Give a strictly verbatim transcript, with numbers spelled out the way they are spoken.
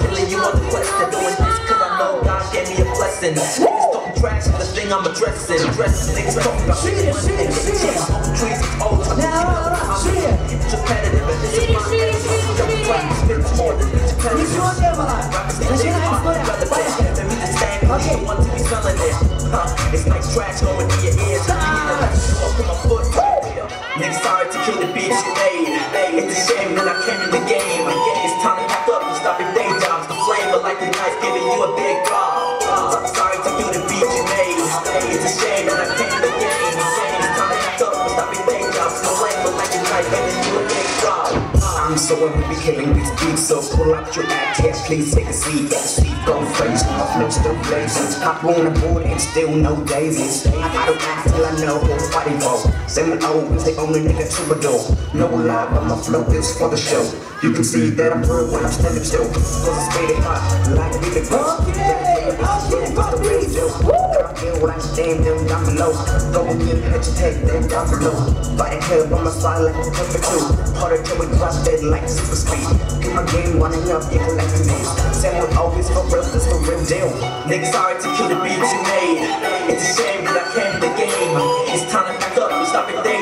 killing you on the quest of doing this, cause I know God gave me a blessing. Niggas talking trash for the thing I'm addressing. Dressing, niggas talking about see it, see it, see it. smoking trees, it's old. I'm competitive and this is my it's more than it's it's like trash going through your ears. Put my foot right there. Niggas sorry to kill the beats you made. It's a shame that I came in the game. It's time to pack up and stop your day jobs. The flavor like the knife giving you a big drop. I'm sorry to kill the beats you made. It's a shame that I came in the game. It's time to pack up and stop your day jobs. The flavor like the knife giving you a big drop. I'm so I will be killing these beats, so pull out your act here, please take a seat. Go face, my flow still blazing. Hop on the board and still no daisies. I gotta act till I know who's fighting for. Seven O's, they own a nigga troubadour. No lie, but my flow is for the show. You can see that I'm real when I'm standing still. Cause it's faded hot, like a big bro. Okay, okay, fuck the radio. I feel what I stand them down below. Go and get hesitate them down below. Fighting hell on my side like a perfect two. Harder till we drop dead like super speed. Get my game running up, you collecting these. Same with always for real, this the real deal. Niggas sorry to kill the beats you made. It's a shame that I came to the game. It's time to back up and stop it there.